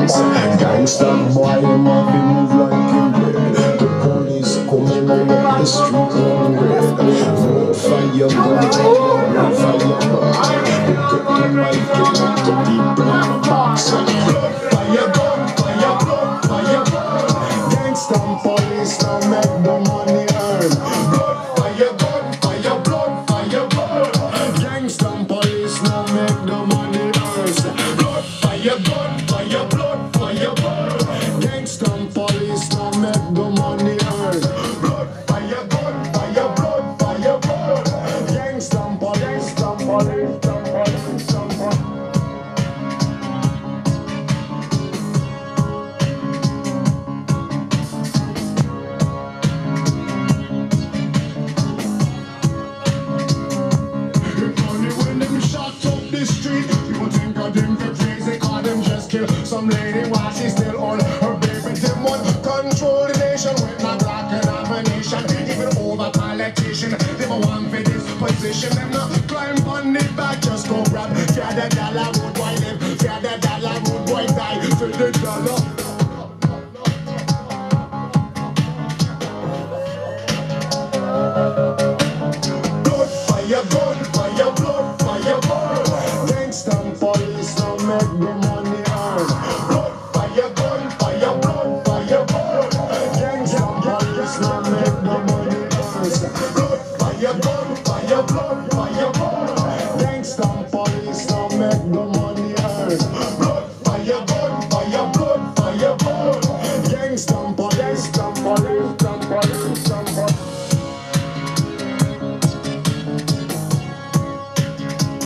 box. Gangsta boy, him have to move like him bread. The police coming out of the street on red. Vote for your gun, vote for your gun. Pick up the mic and let the people in the box. Blood for your gun, for your blood, for your blood. Gangsta police now make the money earn. Blood for your gun, for your blood, for your blood. Gangsta police now make the money earn. Blood for your gun, for your blood, for your blood. Gangsta police now make the money earn. Blood for your gun, for your blood, for your blood. Gangsta police, police, police. Some lady